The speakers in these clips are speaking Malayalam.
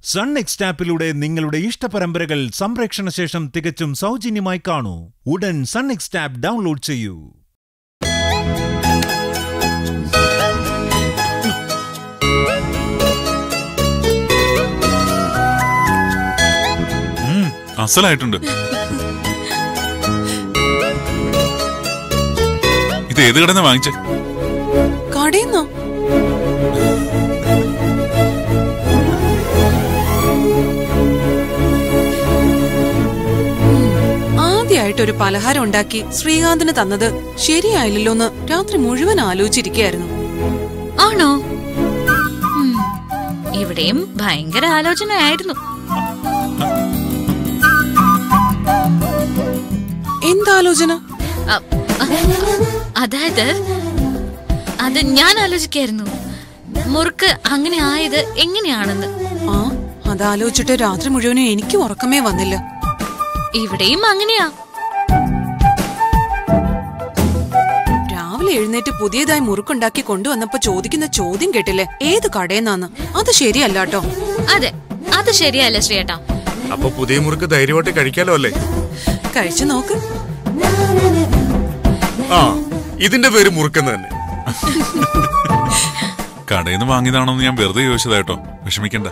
സൺ നെക്സ്റ്റ് ആപ്പിലൂടെ നിങ്ങളുടെ ഇഷ്ടപരമ്പരകൾ സംപ്രേക്ഷണ ശേഷം തികച്ചും സൗജന്യമായി കാണൂ. ഉടൻ സൺ നെക്സ്റ്റ് ആപ്പ് ഡൗൺലോഡ് ചെയ്യൂ. അസലായിട്ടുണ്ട്. ഇത് ഏത് കടന്ന് വാങ്ങിച്ചേ? കടയിന്നോ? ആദ്യമായിട്ടൊരു പലഹാരം ഉണ്ടാക്കി ശ്രീകാന്തിന് തന്നത് ശരിയായില്ലല്ലോന്ന് രാത്രി മുഴുവൻ ആലോചിച്ചിരിക്കുകയായിരുന്നു. ആണോ? ഇവിടെയും ഭയങ്കര ആലോചനയായിരുന്നു. എന്താലോചന? അതായത് അത് ഞാൻ ആലോചിക്കായിരുന്നു, മുറുക്ക് അങ്ങനെ ആയത് എങ്ങനെയാണെന്ന്. അതാലോചിച്ചിട്ട് രാത്രി മുഴുവനും എനിക്ക് ഉറക്കമേ വന്നില്ല. ഇവിടെയും അങ്ങനെയാ. രാവിലെ എഴുന്നേറ്റ് പുതിയതായി മുറുക്കുണ്ടാക്കി കൊണ്ടുവന്നപ്പോ ചോദിക്കുന്ന ചോദ്യം കേട്ടില്ലേ, ഏത് കടയെന്നാന്ന്? അത് ശരിയല്ലാട്ടോ. അതെ, അത് ശരിയല്ല ശ്രീയേട്ടാ. അപ്പൊ പുതിയ മുറുക്ക് ധൈര്യമായിട്ട് കഴിക്കാലോ അല്ലേ? കഴിച്ചു നോക്ക്. ഇതിന്റെ പേര് മുറുക്കെന്ന് തന്നെ. കടയിൽ നിന്ന് വാങ്ങിയതാണോന്ന് ഞാൻ വെറുതെ ചോദിച്ചതായിട്ടോ, വിഷമിക്കണ്ട.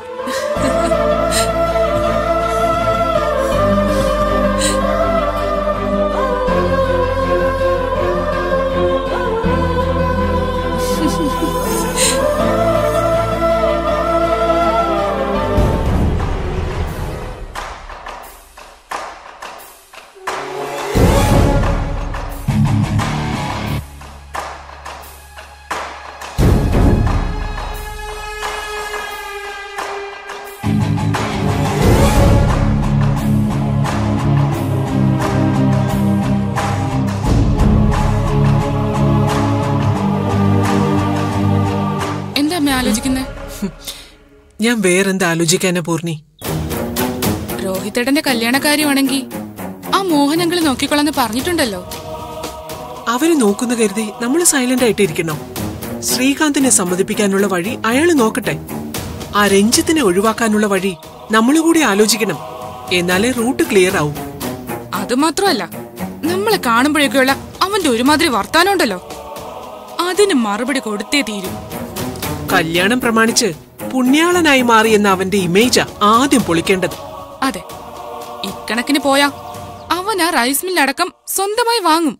ഞാൻ വേറെന്താ ആലോചിക്കാനാ പൂർണി? രോഹിതേട്ടന്റെ കല്യാണക്കാര്യമാണെങ്കിൽ ആ മോഹനങ്ങള് നോക്കിക്കൊള്ളാന്ന് പറഞ്ഞിട്ടുണ്ടല്ലോ. അവര് നോക്കുന്ന കരുതി നമ്മള് സൈലന്റ് ആയിട്ട് ഇരിക്കണോ? ശ്രീകാന്തിനെ സമ്മതിപ്പിക്കാനുള്ള വഴി അയാള് നോക്കട്ടെ. ആ രഞ്ജിത്തിനെ ഒഴിവാക്കാനുള്ള വഴി നമ്മളുകൂടി ആലോചിക്കണം. എന്നാലേ റൂട്ട് ക്ലിയർ ആവും. അത് മാത്രമല്ല, നമ്മളെ കാണുമ്പോഴേക്കുള്ള അവന്റെ ഒരുമാതിരി വർത്താനം ഉണ്ടല്ലോ, അതിന് മറുപടി കൊടുത്തേ തീരും. കല്യാണം പ്രമാണിച്ച് പുണ്യാളനായി മാറിയെന്ന അവന്റെ ഇമേജാ ആദ്യം പൊളിക്കേണ്ടത്. അതെ, ഇക്കണക്കിന് പോയാ അവൻ ആ റൈസ് മില്ലടക്കം സ്വന്തമായി വാങ്ങും.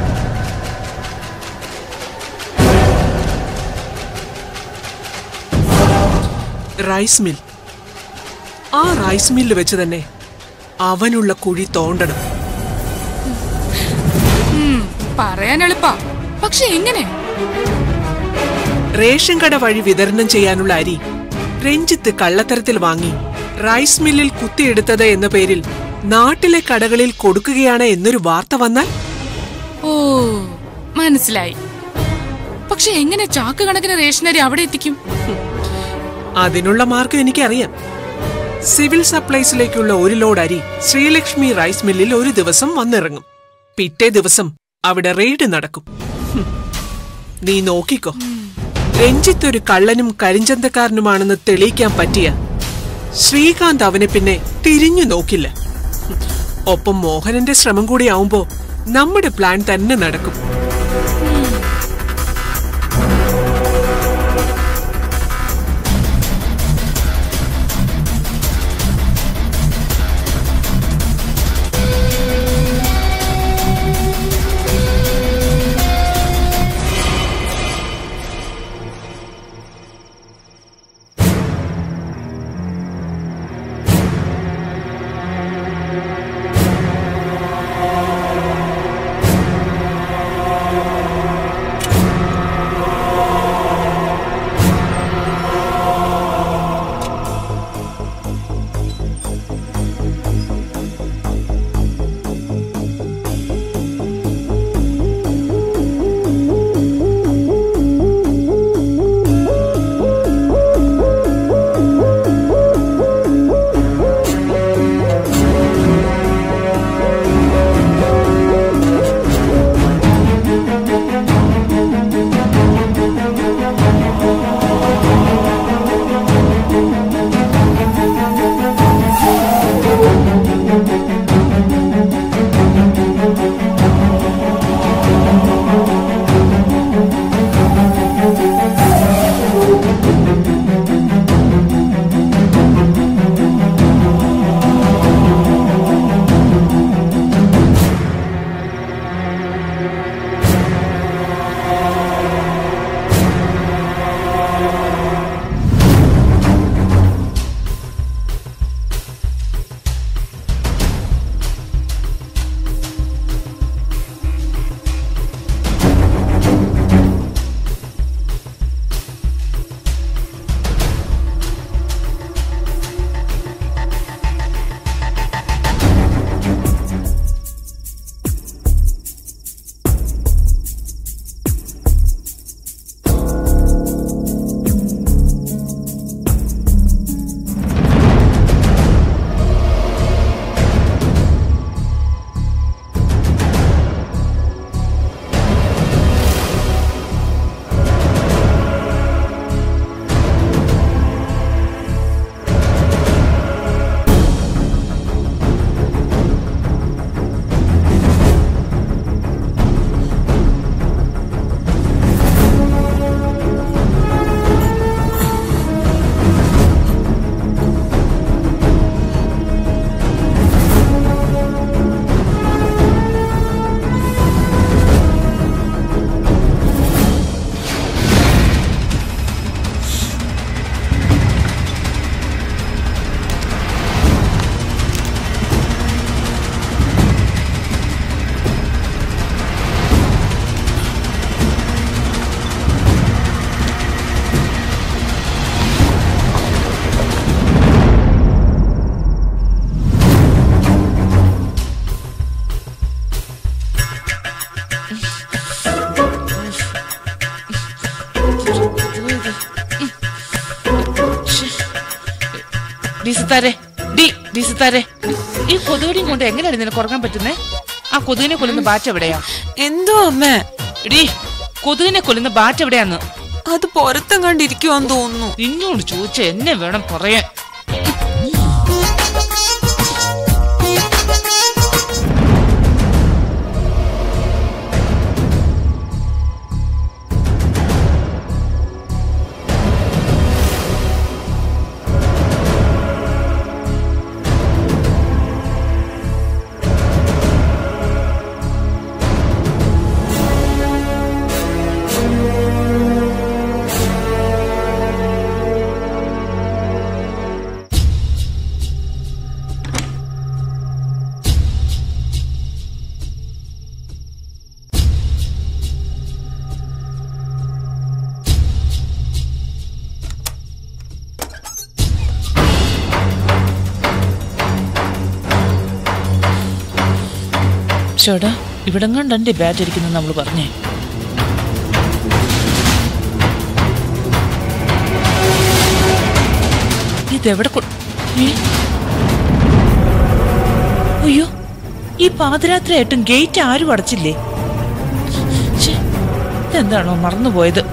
Rice mill? ആ റൈസ് മില്ല് വെച്ച് തന്നെ അവനുള്ള കുഴി തോണ്ടണം. പറയാൻ എളുപ്പാ, പക്ഷെ എങ്ങനെ? റേഷൻ കട വഴി വിതരണം ചെയ്യാനുള്ള അരി രഞ്ജിത്ത് കള്ളത്തരത്തിൽ വാങ്ങി റൈസ് മില്ലിൽ കുത്തിയെടുത്തത് എന്ന പേരിൽ നാട്ടിലെ കടകളിൽ കൊടുക്കുകയാണ് എന്നൊരു വാർത്ത വന്നാൽ? ഓ, മനസ്സിലായി. പക്ഷെ എങ്ങനെ ചാക്ക് കണക്കിന് റേഷനരി അവിടെ എത്തിക്കും? അതിനുള്ള മാർഗം എനിക്കറിയാം. സിവിൽ സപ്ലൈസിലേക്കുള്ള ഒരു ലോഡ് അരി ശ്രീലക്ഷ്മി റൈസ് മില്ലിൽ ഒരു ദിവസം വന്നിറങ്ങും. പിറ്റേ ദിവസം അവിടെ റെയ്ഡ് നടക്കും. നീ നോക്കിക്കോ. രഞ്ജിത്ത് ഒരു കള്ളനും കരിഞ്ചന്തക്കാരനുമാണെന്ന് തെളിയിക്കാൻ പറ്റിയ ശ്രീകാന്ത് അവനെ പിന്നെ തിരിഞ്ഞു നോക്കില്ല. ഒപ്പം മോഹനന്റെ ശ്രമം കൂടിയാവുമ്പോ നമ്മുടെ പ്ലാൻ തന്നെ നടക്കും. ഈ കൊതുകടിയും കൊണ്ട് എങ്ങനെയാണ് നിനക്ക് ഉറങ്ങാൻ പറ്റുന്നേ? ആ കൊതുകിനെ കൊല്ലുന്ന ബാറ്റ് എവിടെയാ? എന്തോ അമ്മേ? എടീ, കൊതുകിനെ കൊല്ലുന്ന ബാറ്റ് എവിടെയാന്ന്? അത് പുറത്തും കണ്ടിരിക്കുവാന്ന് തോന്നുന്നു. നിന്നോട് ചോദിച്ച എന്നെ വേണം പറയാൻ. ചേട്ടാ, ഇവിടെ കണ്ടെ ബാറ്റ് അടിക്കുന്ന നമ്മള് പറഞ്ഞേ. ഇതെവിടെ? അയ്യോ, ഈ പാതിരാത്രിയായിട്ടും ഗേറ്റ് ആരും അടച്ചില്ലേ? ഇതെന്താണോ മറന്നുപോയത്?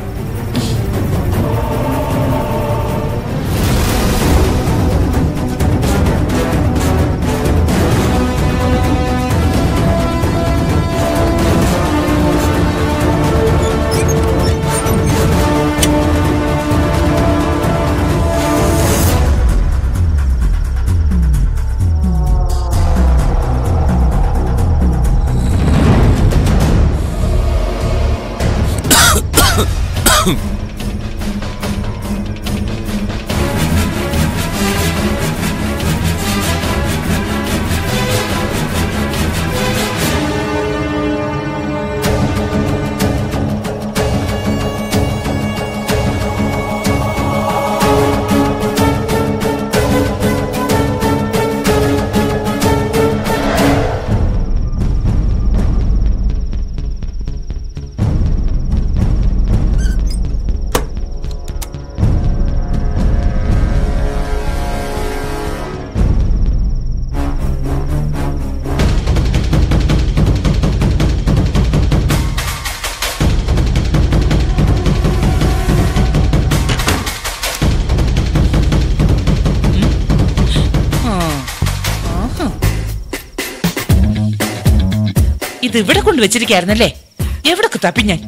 ഇത് ഇവിടെ കൊണ്ടുവച്ചിരിക്കായിരുന്നല്ലേ? എവിടൊക്കെ തപ്പി ഞാൻ.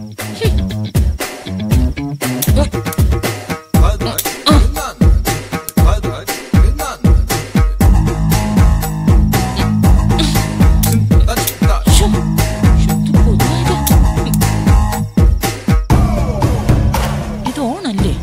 ഇത് ഓണല്ലേ?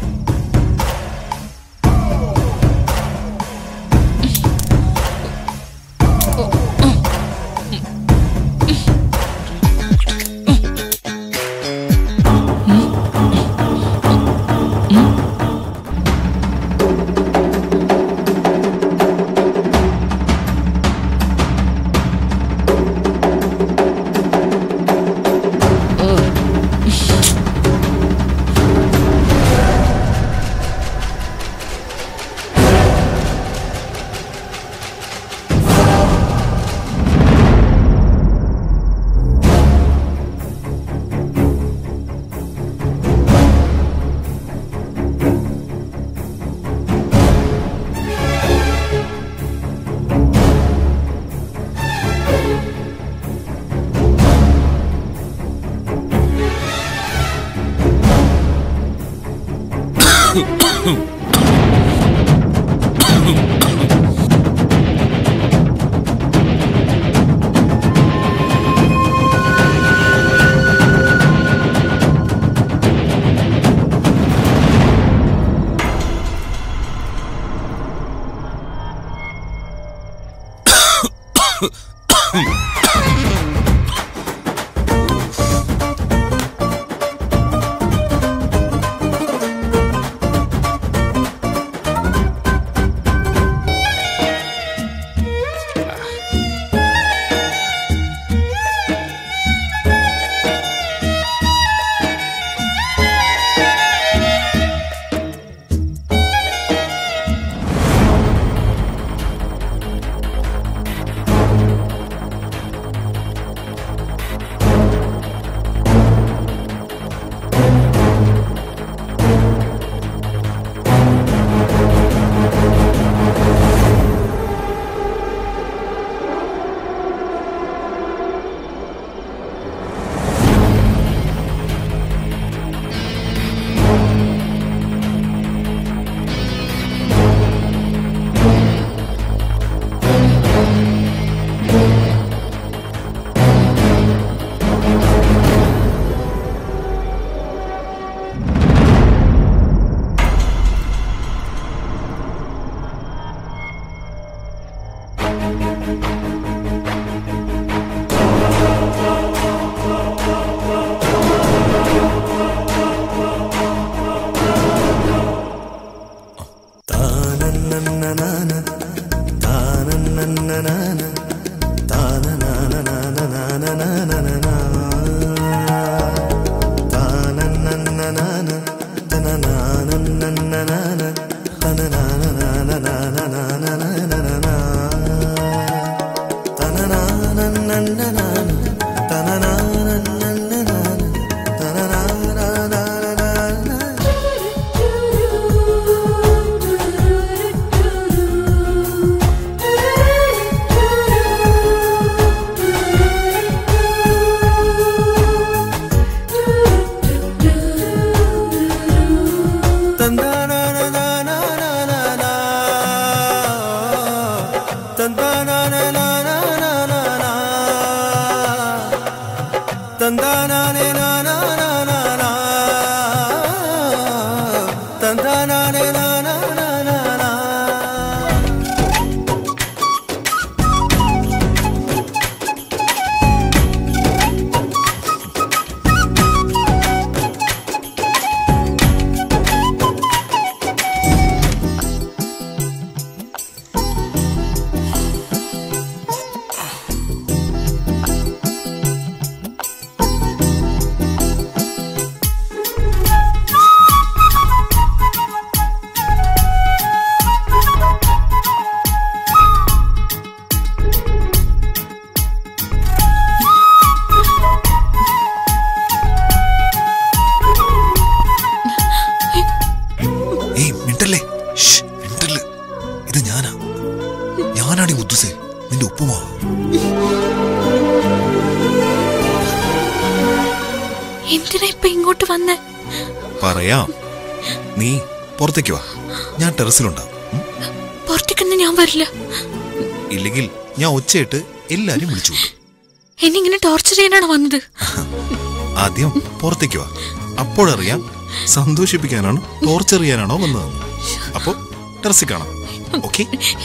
പറയാം, നീ പുറത്തേക്ക് വാ, ഞാൻ ടെറസിലുണ്ടാവും. പുറത്തേക്കൊന്നും ഞാൻ വരില്ല. ഇല്ലെങ്കിൽ ഞാൻ ഒച്ചയിട്ട് എല്ലാരും വിളിച്ചു. എന്നിങ്ങനെ ടോർച്ചർ ചെയ്യാനാണ് വന്നത്. ആദ്യം പുറത്തേക്ക് വാ, അപ്പോഴറിയാം സന്തോഷിപ്പിക്കാനാണോ ടോർച്ചർ ചെയ്യാനാണോ വന്നത്. അപ്പോ ടെറസിൽ കാണാം. ഓക്കെ?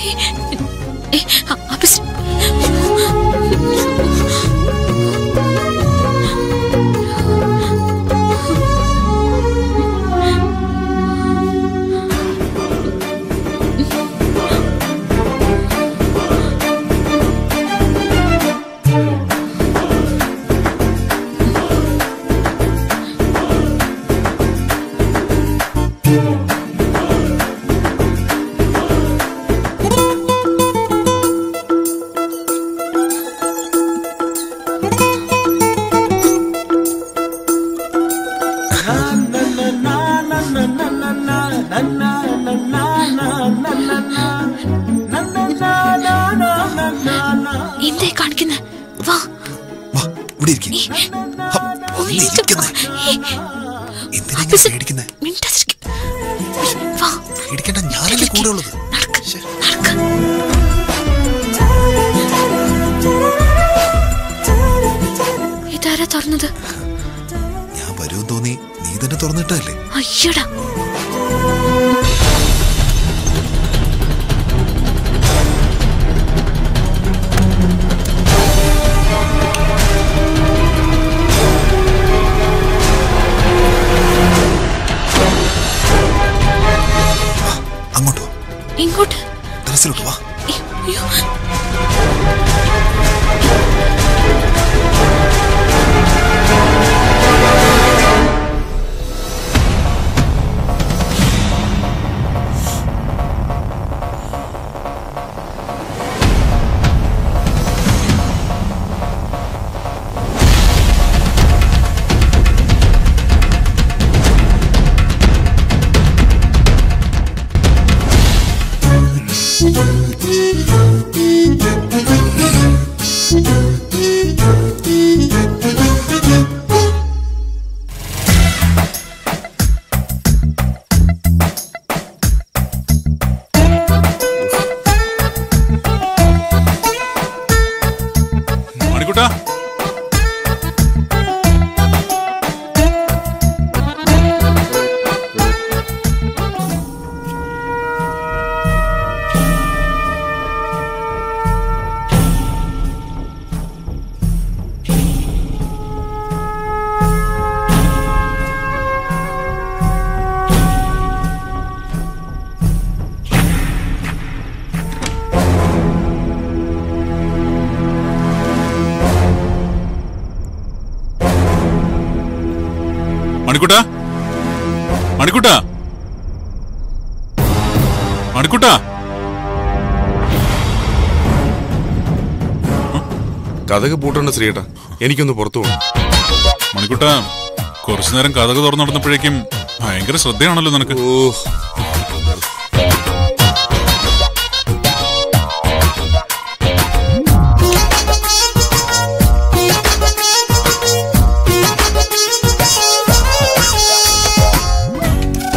എന്തേ കാണിക്കുന്നേ? വാ ഇവിടെ ഇരിക്കുന്നേ. പേടിക്കണ്ട, ഞാനല്ലേ കൂടെ ഉള്ളത്. ഇതാരാ തുറന്നത്? ഞാൻ വരുമെന്ന് തോന്നി, നീ തന്നെ തുറന്നിട്ടല്ലേ? അയ്യടാ, ഇങ്ങോട്ട് ടെറസിലോട്ട് വാ. മണിക്കുട്ടാ, മണിക്കുട്ടാ, മണിക്കുട്ടാ. കഥക് പൂട്ടേണ്ട ശ്രീയേട്ടാ, എനിക്കൊന്ന് പുറത്തു പോകണം. മണിക്കുട്ടാ, കുറച്ചു നേരം കഥക് തുറന്നു നടന്നപ്പോഴേക്കും ഭയങ്കര ശ്രദ്ധയാണല്ലോ നിനക്ക്.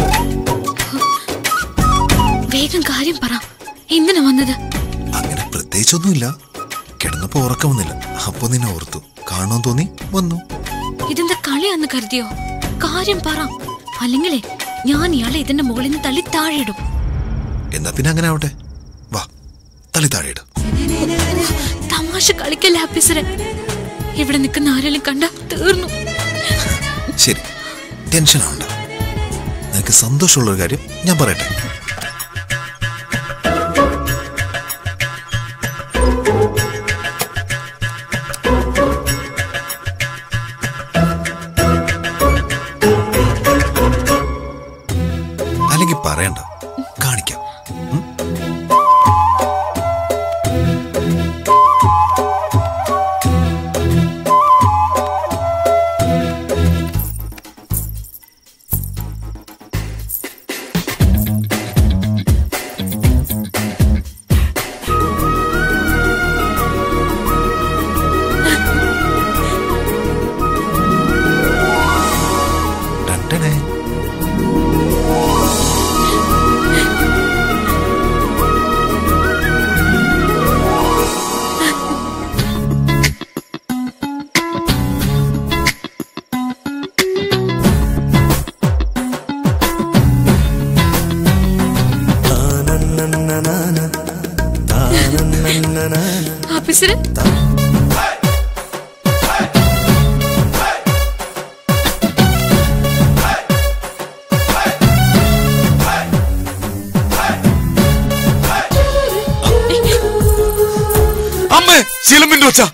വേഗം കാര്യം പറ, എന്തിനാ വന്നത്? അങ്ങനെ പ്രത്യേകിച്ചൊന്നുമില്ല. കിടന്നപ്പോ ഉറക്കം വന്നില്ല. അപ്പൊ നിന്നെ ഓർത്തു. കാണാൻ തോന്നി വന്നു. ഇതെന്താ കളിയാന്ന് കരുതിയോ? കാര്യം പറ, അല്ലെങ്കിലേ ഞാൻ ഇയാളെ ഇതിന്റെ മുകളിൽ നിന്ന് തള്ളി താഴെയിടും. എന്നാ പിന്നെ അങ്ങനെ ആവട്ടെ. വാ, തള്ളി താഴെയിടും. തമാശ കളിക്കല്ലേ ആഫീസറെ. ഇവിടെ നിൽക്കുന്ന ആരെങ്കിലും കണ്ട തീർന്നു. ശരി, ടെൻഷൻ ആവണ്ട. നിനക്ക് സന്തോഷമുള്ളൊരു കാര്യം ഞാൻ പറയട്ടെ. അല്ലെങ്കിൽ പറയണ്ട, കാണിക്കാം. ആഫീസറെ, അമ്മേ, ചിലമ്പിന്റെ ഒച്ച.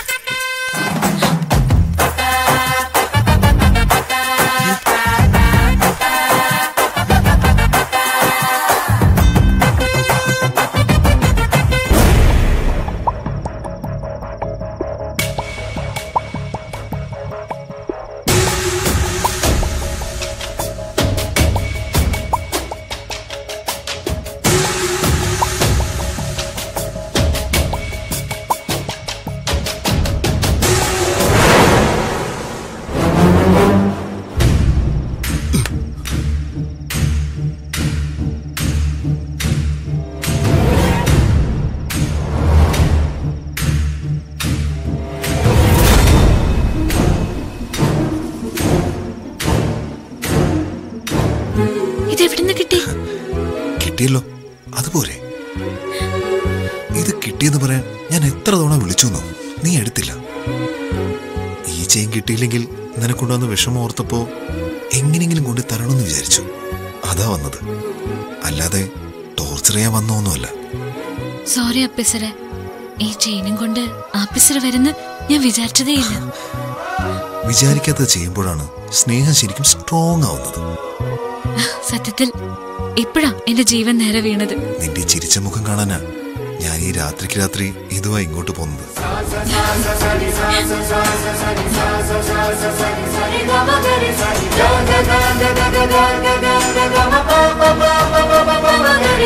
ഇതെവിടുന്ന് കിട്ടി? കിട്ടിയല്ലോ, അതുപോലെ. ഇത് കിട്ടിയെന്ന് പറയാൻ ഞാൻ എത്ര തവണ വിളിച്ചു എന്നോ, നീ എടുത്തില്ല. ഈ ചെയിൻ കിട്ടിയില്ലെങ്കിൽ നിനക്കൊണ്ടുവന്ന് വിഷമം ഓർത്തപ്പോ എങ്ങനെയെങ്കിലും കൊണ്ട് തരണമെന്ന് വിചാരിച്ചു. അതാ വന്നത്, അല്ലാതെ ടോർച്ചർ ചെയ്യാൻ വന്നോന്നുമല്ല. സോറി ആഫീസറെ, ഈ ചെയിനും കൊണ്ട് ആഫീസർ വരുന്ന ഞാൻ വിചാരിച്ചതേയില്ല. വിചാരിക്കാത്തത് ചെയ്യുമ്പോഴാണ് സ്നേഹം ശരിക്കും സ്ട്രോങ് ആവുന്നത്. സത്യത്തിൽ ഇപ്പോഴാ എന്റെ ജീവൻ നേരെ വീണത്. നിന്റെ ചിരിച്ച മുഖം കാണാനാ ഞാൻ ഈ രാത്രിക്ക് രാത്രി ഇതുവാ ഇങ്ങോട്ട് പോകുന്നത്.